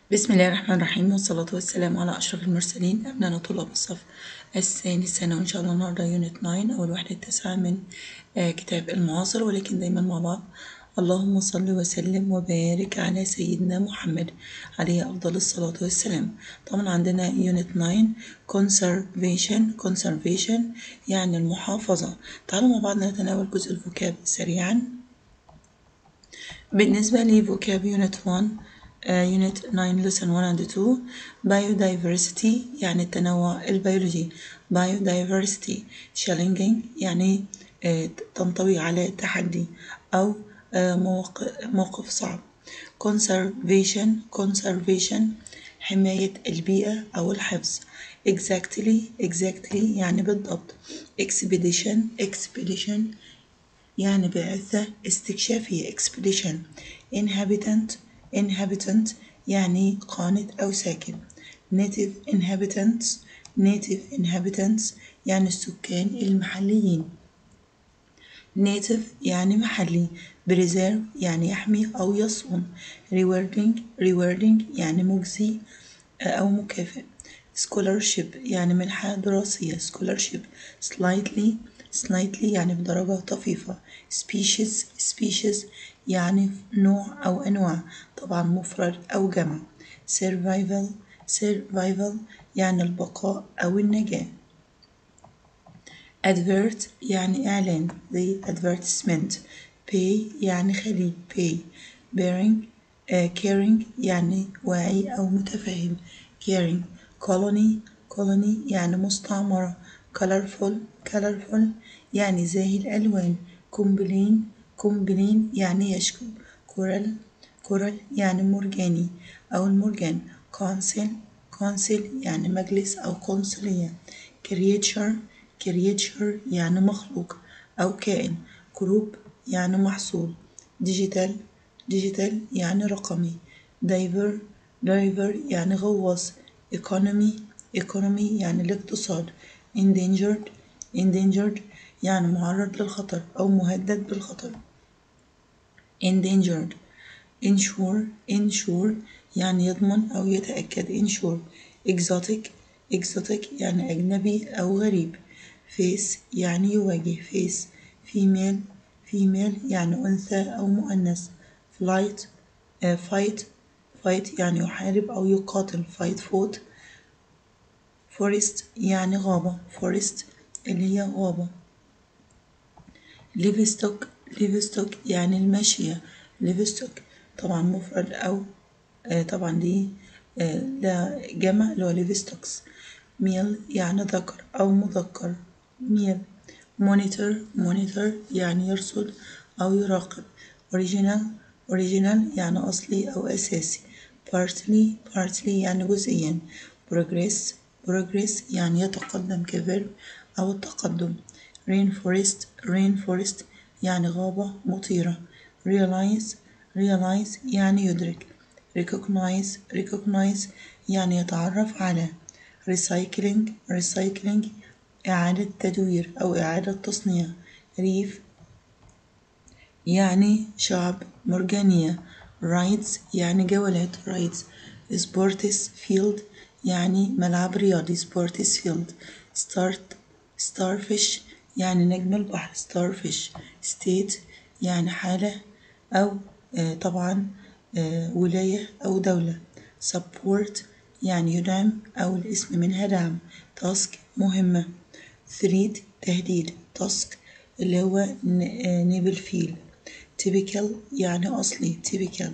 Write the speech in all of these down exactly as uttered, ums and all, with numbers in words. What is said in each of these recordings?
بسم الله الرحمن الرحيم، والصلاة والسلام على أشرف المرسلين. أبناء طلاب الصف الثاني الثانوي، إن شاء الله النهاردة يونت تسعة أو الوحدة التاسعة من آه كتاب المعاصر، ولكن دايما مع بعض. اللهم صل وسلم وبارك على سيدنا محمد عليه أفضل الصلاة والسلام. طبعا عندنا يونت تسعة conservation conservation يعني المحافظة. تعالوا مع بعض نتناول جزء الفوكاب سريعا. بالنسبة لفوكاب يونت واحد يونت تسعة lesson واحد and اتنين biodiversity يعني التنوع البيولوجي. biodiversity challenging يعني uh, تنطوي على تحدي أو uh, موقف, موقف صعب. conservation conservation حماية البيئة أو الحفظ. exactly exactly يعني بالضبط. expedition expedition يعني بعثة استكشافية expedition. inhabitant inhabitant يعني قاند أو ساكن. native inhabitants native inhabitants يعني السكان المحليين. native يعني محلي. preserve يعني يحمي أو يصون. rewarding rewarding يعني مجزي أو مكافئ. scholarship يعني منحة دراسية scholarship. slightly slightly يعني بدرجة طفيفة. species species يعني نوع أو أنواع، طبعا مفرد أو جمع. survival survival يعني البقاء أو النجاة. advert يعني إعلان زي advertisement. pay يعني خليج pay. bearing uh, caring يعني واعي أو متفهم caring. colony colony يعني مستعمرة. colorful colorful يعني زاهي الألوان. complain complain يعني يشكو. coral coral يعني مرجاني أو المرجان. council council يعني مجلس أو قنصلية. creature creature يعني مخلوق أو كائن. group يعني محصول. digital digital يعني رقمي. diver diver يعني غواص. economy economy يعني الاقتصاد. endangered endangered يعني معرض للخطر أو مهدد بالخطر. endangered insure insure يعني يضمن أو يتأكد. insure exotic exotic يعني أجنبي أو غريب. face يعني يواجه. face female female يعني أنثى أو مؤنث. flight uh, fight fight يعني يحارب أو يقاتل. fight fought. forest يعني غابة. forest اللي هي غابة. livestock livestock يعني الماشية. livestock طبعا مفرد أو آه طبعا دي آه لا جمع اللي هو livestock. male يعني ذكر أو مذكر. male monitor monitor يعني يرصد أو يراقب. original original يعني أصلي أو أساسي. partly partly يعني جزئيا. progress progress يعني يتقدم كفيرب أو التقدم. rainforest rainforest يعني غابة مطيرة. realize realize يعني يدرك. recognize recognize يعني يتعرف على. recycling recycling إعادة تدوير أو إعادة تصنيع. reef يعني شعب مرجانية. rides يعني جولات rides. sports field يعني ملعب رياضي sports field. start starfish يعني نجم البحر starfish. state يعني حالة أو آه طبعا آه ولاية أو دولة. support يعني يدعم أو الاسم منها دعم. task مهمة. threat تهديد. task اللي هو نيبل فيل. typical يعني أصلي typical.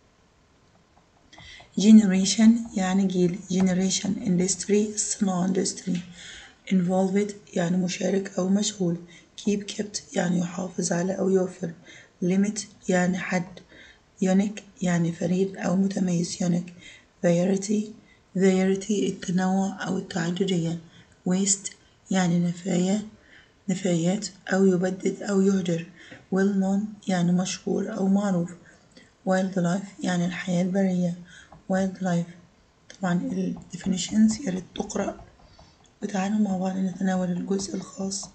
generation يعني جيل generation. industry صناعة industry. involved يعني مشارك أو مشغول. keep kept يعني يحافظ على أو يوفر. limit يعني حد. unique يعني فريد أو متميز unique. variety variety التنوع أو التعددية. waste يعني نفاية نفايات أو يبدد أو يهدر. well known يعني مشهور أو معروف. wildlife يعني الحياة البرية. wildlife طبعا ال definitions يا ريت تقرأ. وتعالوا مع بعض نتناول الجزء الخاص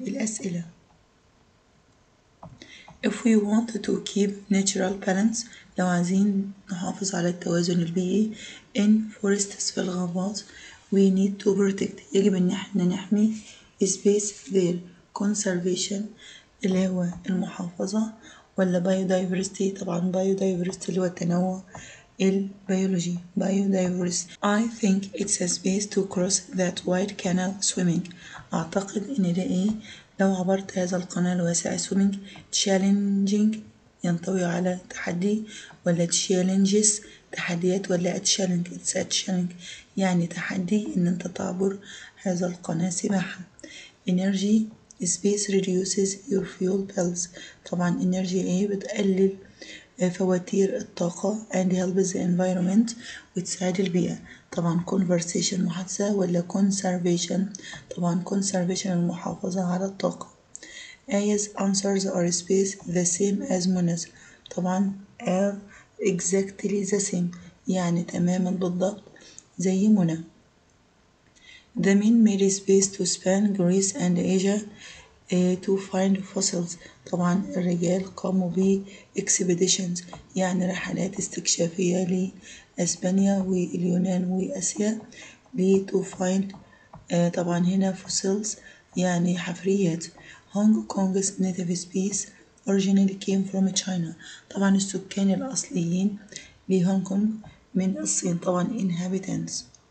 بالأسئلة. If we want to keep natural balance لو عايزين نحافظ على التوازن البيئي in forests في الغابات we need to protect يجب إن احنا نحمي space their conservation اللي هو المحافظة ولا biodiversity. طبعا biodiversity اللي هو التنوع البيولوجي biodiversity. I think it's a space to cross that wide canal swimming. أعتقد إن ده إيه لو عبرت هذا القناة الواسع swimming challenging ينطوي على تحدي ولا challenges تحديات ولا challenge it's a challenge يعني تحدي إن أنت تعبر هذا القناة سباحة. energy space reduces your fuel bills. طبعا energy ايه بتقلل فواتير الطاقة and helps the environment وتساعد البيئة. طبعا conversation محادثة ولا conservation. طبعا conservation المحافظة على الطاقة. Aya's answers are space the same as Muna's. طبعا are exactly the same يعني تماما بالضبط زي منى. The men made space to span Greece and Asia uh, to find fossils. طبعا الرجال قاموا ب expeditions يعني رحلات استكشافية لأسبانيا واليونان وآسيا ل to find uh, طبعا هنا fossils يعني حفريات. Hong Kong's native species originally came from China. طبعا السكان الأصليين لهونغ كونغ من الصين طبعا inhabitants.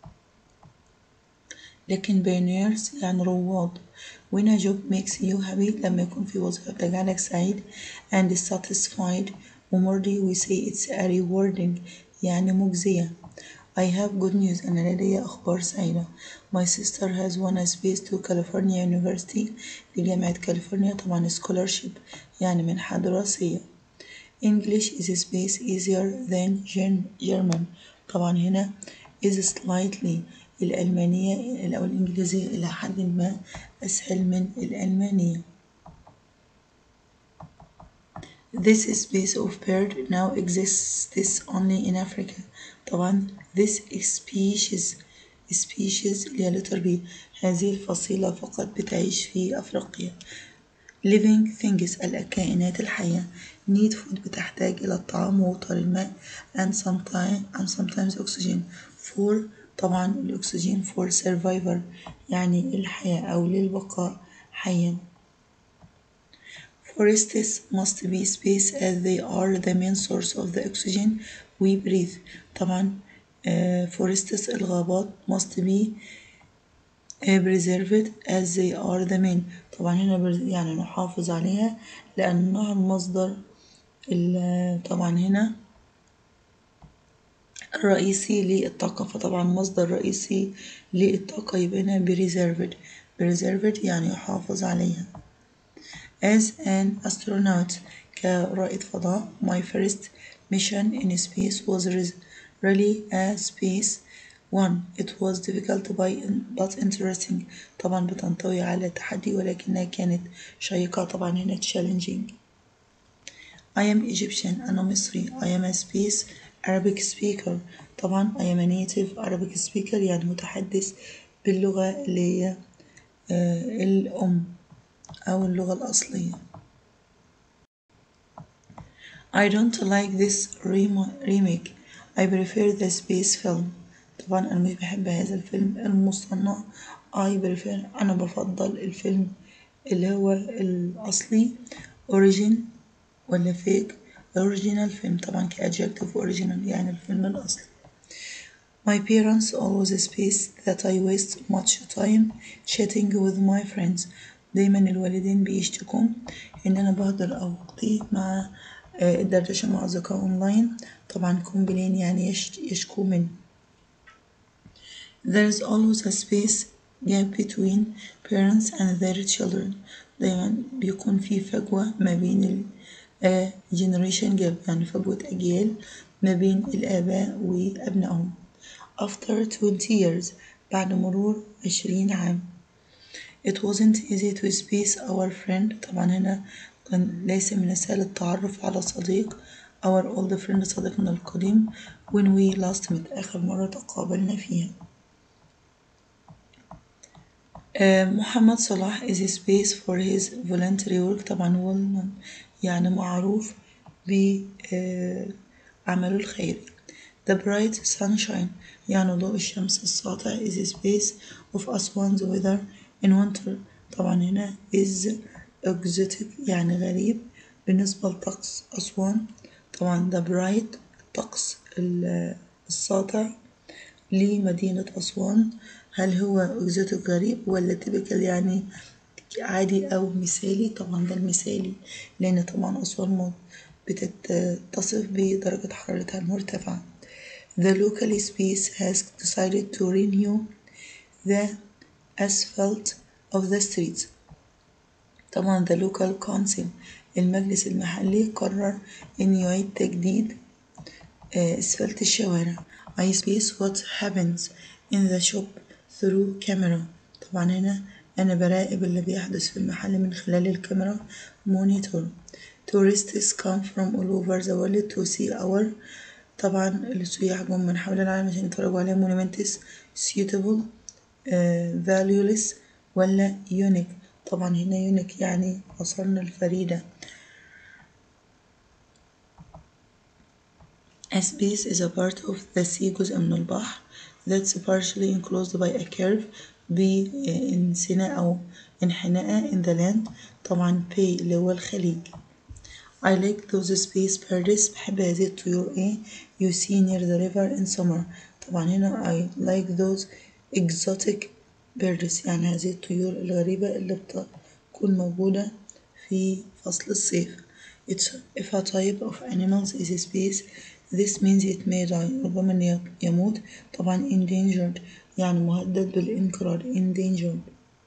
لكن pioneers يعني رواد. when a job makes you happy لما يكون في وظيفة بتجعلك سعيد and satisfied ومرضي we say it's a rewarding يعني مجزية. I have good news أنا لدي أخبار سعيدة. My sister has won a space to California University لجامعة كاليفورنيا طبعا scholarship يعني منحة دراسية. English is a space easier than German. طبعا هنا is slightly الألمانية أو الإنجليزية إلى حد ما أسهل من الألمانية. This space of bird now exists only in Africa. طبعا this species species اللي هي letter B هذه الفصيلة فقط بتعيش في أفريقيا. living things الكائنات الحية need food بتحتاج إلى الطعام ووتر الماء and sometimes and sometimes oxygen for طبعا الأكسجين for survivor يعني الحياة أو للبقاء حيا. Forests must be space as they are the main source of the oxygen we breathe. طبعا uh, forests الغابات must be preserved as they are the main. طبعا هنا يعني نحافظ عليها لأنها المصدر طبعا هنا الرئيسي للطاقة. فطبعا مصدر رئيسي للطاقة يبقى هنا preserved preserved يعني يحافظ عليها. As an astronaut كرائد فضاء my first mission in space was really a space one. It was difficult but interesting. طبعا بتنطوي على تحدي ولكنها كانت شيقة. طبعا هنا challenging. I am Egyptian أنا مصري. I am a space Arabic speaker. طبعا I am a native Arabic speaker يعني متحدث باللغة اللي هي آه الأم أو اللغة الأصلية. I don't like this remake. I prefer the space film. طبعا أنا مش بحب هذا الفيلم المصنع. I prefer أنا بفضل الفيلم اللي هو الأصلي origin ولا fake original film. طبعا كadjective original يعني الفيلم الأصلي. My parents always space that I waste much time chatting with my friends. دايما الوالدين بيشتكوا إن أنا بهدر أوقاتي مع الدردشة مع أصدقاء أونلاين. طبعا complain يعني يشكو من. There is always a space gap between parents and their children. دايما بيكون في فجوة ما بين ال generation gap يعني فجوة أجيال ما بين الآباء وأبنائهم. After twenty years بعد مرور عشرين عام it wasn't easy to space our friend. طبعا هنا كان ليس من السهل التعرف على صديق our old friend صديقنا القديم when we last met آخر مرة تقابلنا فيها. uh, محمد صلاح is a space for his voluntary work. طبعا هو يعني معروف ب uh, عمله الخيري. The bright sunshine يعني ضوء الشمس الساطع is a space of Aswan's weather in winter. طبعا هنا is exotic يعني غريب بالنسبة لطقس أسوان. طبعا the bright الطقس الساطع لمدينة أسوان هل هو exotic غريب ولا typical يعني عادي أو مثالي؟ طبعا ده المثالي لأن طبعا أسوان بتتصف بدرجة حرارتها المرتفعة. The local space has decided to renew the asphalt of the streets. طبعا the local council المجلس المحلي قرر أن يعيد تجديد أسفلت الشوارع. I space what happens in the shop through camera. طبعا هنا أنا براقب اللي بيحدث في المحل من خلال الكاميرا monitor. Tourists come from all over the world to see our. طبعا السياح جم من حول العالم عشان يتفرجوا على monuments suitable uh, valueless ولا unique. طبعا هنا unique يعني آثارنا الفريدة. A space is a part of the sea جزء من البحر that's partially enclosed by a curve بانثناء أو انحناء in the land. طبعا bay اللي هو الخليج. I like those space birds بحب هذه الطيور ايه you see near the river in summer. طبعا هنا I like those exotic birds يعني هذه الطيور الغريبة اللي بتكون موجودة في فصل الصيف. It's if a type of animals is a space this means it may die ربما إنه يموت. طبعا endangered يعني مهدد بالانقراض endangered.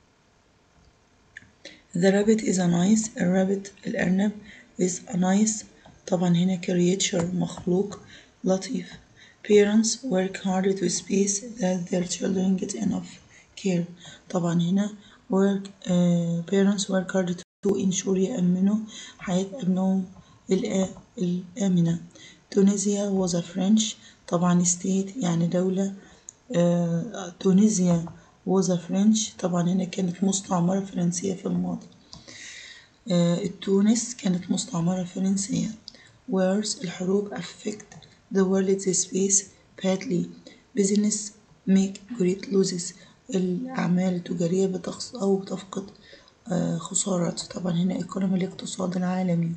The rabbit is a nice الرابت الأرنب is a nice طبعا هنا creature مخلوق لطيف. Parents work hard to space that their children get enough care. طبعا هنا work uh, parents work hard to ensure يأمنوا حياة أبنائهم الآمنة. تونسيا was a French طبعا state يعني دولة. uh, تونسيا was a French طبعا هنا كانت مستعمرة فرنسية في الماضي. uh, تونس كانت مستعمرة فرنسية. Wars الحروب affect the world's space badly. Business make great losses الأعمال التجارية بتخسر أو بتفقد uh, خسارات. طبعا هنا economy الاقتصاد العالمي.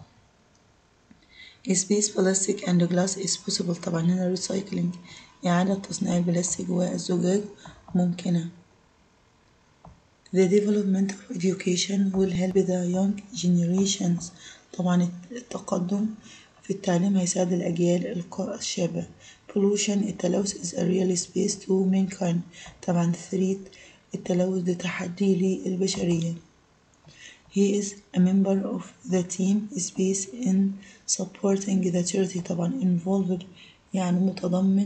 Space plastic and glass is possible. طبعا هنا recycling إعادة تصنيع البلاستيك والزجاج ممكنة. The development of education will help the young generations. طبعا التقدم في التعليم هيساعد الأجيال الشابة. Pollution التلوث is a real space to mankind. طبعا threat التلوث ده تحدي للبشرية. He is a member of the team space in supporting the charity. طبعا involved يعني متضمن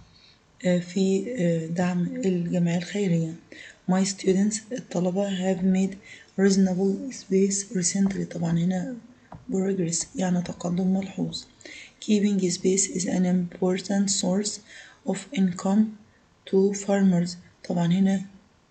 في دعم الجمعية الخيرية. My students الطلبة have made reasonable space recently. طبعا هنا progress يعني تقدم ملحوظ. Keeping space is an important source of income to farmers. طبعا هنا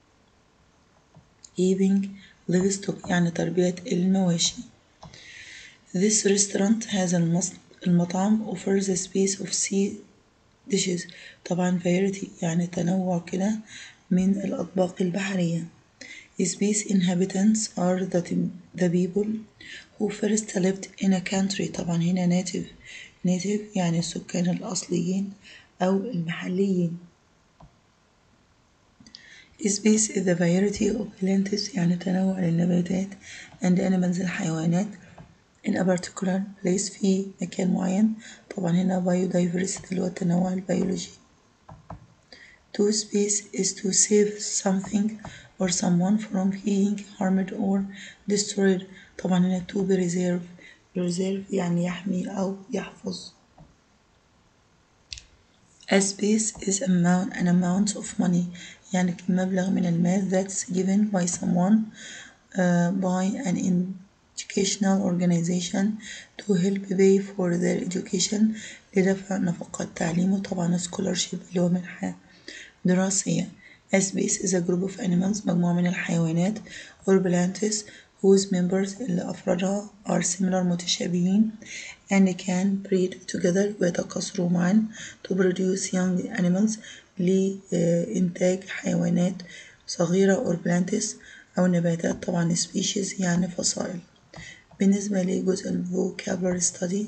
keeping livestock يعني تربية المواشي. This restaurant هذا المطعم offers a space of sea dishes. طبعا variety يعني تنوع كده من الأطباق البحرية. Space inhabitants are the, the people who first lived in a country. طبعا هنا native native يعني السكان الأصليين أو المحليين. Space is the variety of plants يعني تنوع النباتات and animals الحيوانات in a particular place في مكان معين. طبعا هنا biodiversity اللي هو التنوع البيولوجي. To space is to save something or someone from being harmed or destroyed. طبعا هنا to preserve preserve يعني يحمي أو يحفظ. A space is amount an amount of money يعني مبلغ من المال that's given by someone uh, by an educational organization to help pay for their education لدفع نفقات تعليمه. طبعا scholarship اللي هو منحة دراسية. A space is a group of animals مجموعة من الحيوانات or plants whose members اللي أفرادها are similar متشابهين and can breed together ويتكاثروا معا to produce young animals لإنتاج حيوانات صغيرة or plants أو نباتات طبعا species يعني فصائل. بالنسبة لجزء ال vocabulary study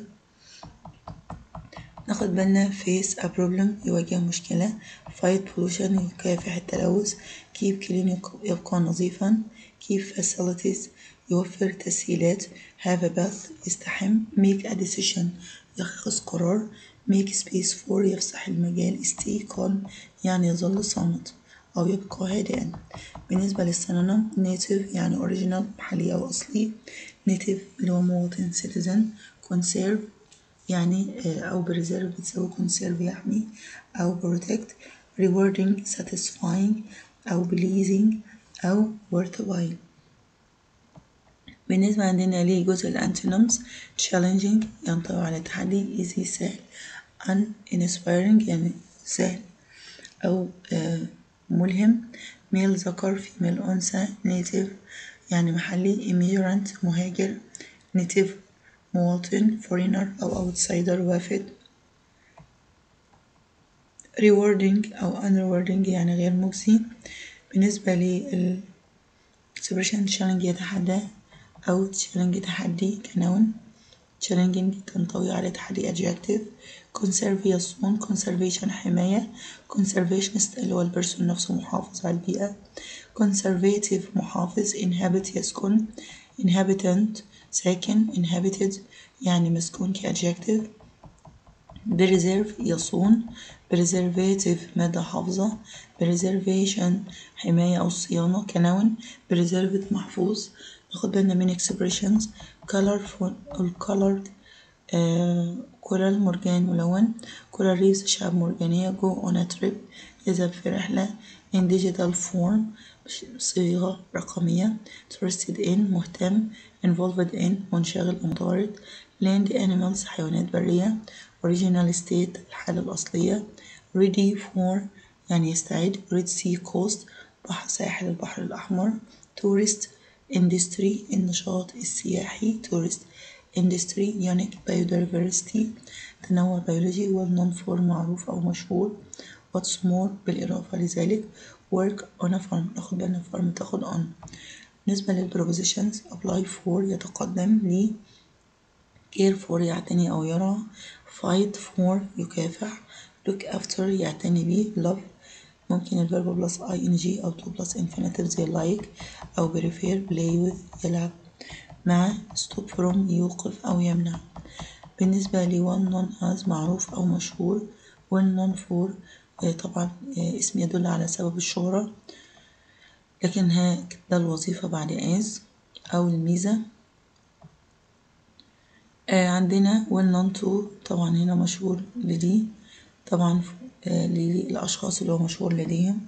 ناخد بالنا face a problem يواجه مشكلة fight pollution يكافح التلوث keep clean يبقى نظيفا keep facilities يوفر تسهيلات have a bath يستحم make a decision يتخذ قرار make space for يفسح المجال stay calm يعني يظل صامت أو يبقى هادئا. بالنسبة للسينونيم native يعني original محلي أو أصلي native اللي هو مواطن citizen conserve يعني أو preserve بتساوي conserve يحمي أو protect rewarding satisfying أو pleasing أو worthwhile. بالنسبة عندنا لجزء الأنتونيمز challenging ينطبق على التحدي easy سهل uninspiring يعني سهل أو ملهم ميل ذكر female أنثى native يعني محلي immigrant مهاجر native مواطن foreigner أو outsider وافد rewarding أو unrewarding يعني غير مجزي. بالنسبة لل expression challenge يتحدى أو challenge تحدي كنون challenging تنطوي على تحدي adjective conserve يصون conservation حماية conservationist اللي هو البرسون نفسه محافظ على البيئة conservative محافظ inhabit يسكن inhabitant ساكن inhabited يعني مسكون كadjective preserve يصون preservative مادة حافظة preservation حماية أو صيانة كنون preserved محفوظ. ناخد بالنا من expressions colorful colored كورال مرجان ملون coral reefs شعاب مرجانية go on a trip يذهب في رحلة in digital form صيغة رقمية interested in مهتم involved in منشغل أو متورط land animals حيوانات برية original state الحالة الأصلية ready for يعني يستعد red sea coast بحر ساحل البحر الأحمر tourist industry النشاط السياحي tourist industry unique biodiversity تنوع بيولوجي well known for معروف أو مشهور what's more بالإضافة لذلك work on a farm ناخد بالنا farm تاخد on. بالنسبة للprepositions apply for يتقدم لي care for يعتني أو يرعى fight for يكافح look after يعتني بيه love ممكن الفيرب بلس ing أو to plus infinitive زي like أو prefer play with يلعب مع stop from يوقف أو يمنع. بالنسبة ل one known as معروف أو مشهور well known for طبعا اسم يدل على سبب الشهرة لكن ها ده الوظيفة بعد as أو الميزة. عندنا well known to طبعا هنا مشهور لدي طبعا للأشخاص اللي هو مشهور لديهم.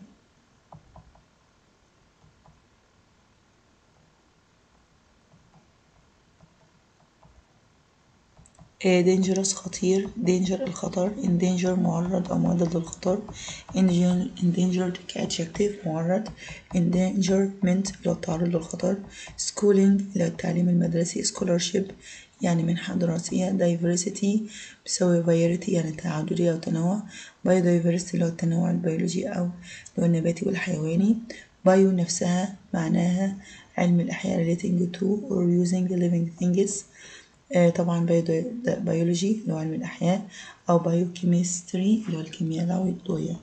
dangerous خطير danger الخطر endanger معرض أو مهدد للخطر endangered كadjective معرض endangerment لو التعرض للخطر schooling لو التعليم المدرسي scholarship يعني منحة دراسية diversity بيساوي variety يعني تعددية أو تنوع biodiversity لو التنوع البيولوجي أو لو النباتي والحيواني bio نفسها معناها علم الأحياء relating to or using living things طبعا بيولوجي اللي هو علم الأحياء أو بايوكيمستري اللي هو الكيمياء العضوية.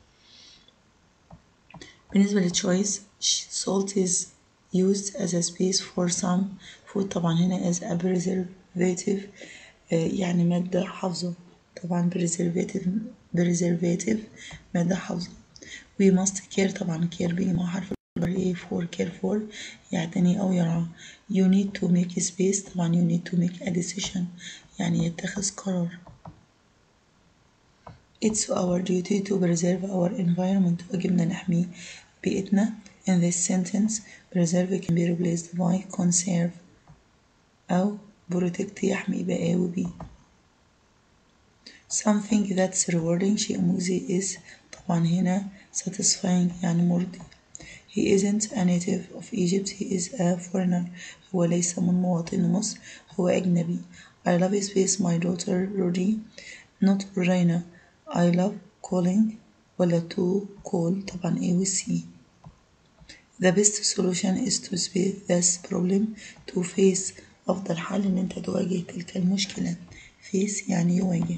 بالنسبة للتشويس salt is used as a space for some food طبعا هنا as a preservative يعني مادة حافظة طبعا preservative preservative مادة حافظة. we must care طبعا care بي مع حرف A for care for يعتني أو يرعى. you need to make space طبعا you need to make a decision يعني يتخذ قرار. it's our duty to preserve our environment واجبنا نحمي بيئتنا. in this sentence preserve can be replaced by conserve أو protect يحمي بقى وبي. something that's rewarding شيء مجزي is طبعا هنا satisfying يعني مرضي. he isn't a native of Egypt, he is a foreigner. هو ليس من مواطن مصر، هو أجنبي. I love space my daughter Rory not Rina. I love calling ولا to call طبعا A و C. The best solution is to face this problem. To face أفضل حل إن أنت تواجه تلك المشكلة. face يعني يواجه.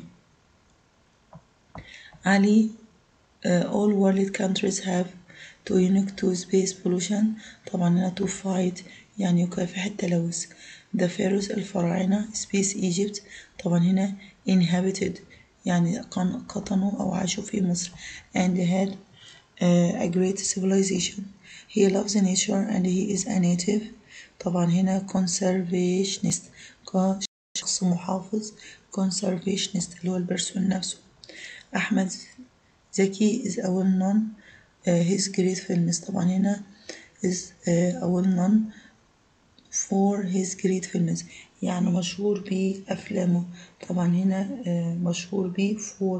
علي uh, all world countries have to unique to space pollution. طبعا هنا to fight يعني يكافح التلوث. The pharaohs الفراعنة space Egypt طبعا هنا inhabited يعني قطنوا أو عاشوا في مصر and had uh, a great civilization. He loves nature and he is a native. طبعا هنا conservationist كشخص محافظ conservationist اللي هو البرسون نفسه. أحمد زكي is a well known uh, his great films. طبعا هنا is uh, a well known for his great films يعني مشهور بأفلامه. طبعا هنا uh, مشهور ب for.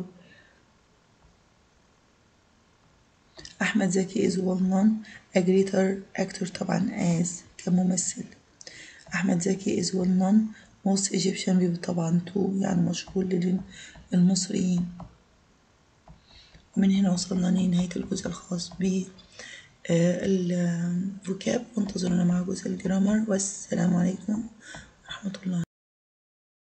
أحمد زكي is well known a greater actor طبعا as كممثل. أحمد زكي is well known most Egyptian people طبعا to يعني مشهور للمصريين. ومن هنا وصلنا لنهاية الجزء الخاص ب الفوكاب، وانتظرونا مع جزء الجرامر، والسلام عليكم ورحمة الله.